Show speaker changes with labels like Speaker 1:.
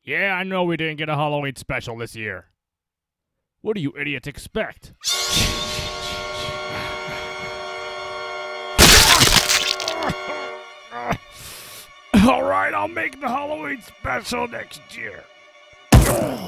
Speaker 1: Yeah, I know we didn't get a Halloween special this year. What do you idiots expect? Alright, I'll make the Halloween special next year.